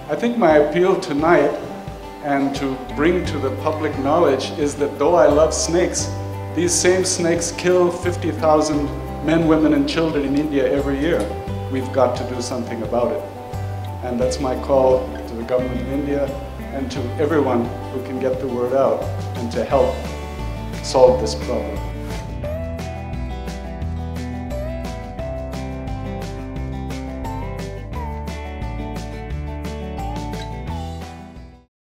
I think my appeal tonight and to bring to the public knowledge is that though I love snakes, these same snakes kill 50,000 men, women and children in India every year. We've got to do something about it. And that's my call to the government of India and to everyone who can get the word out and to help solve this problem.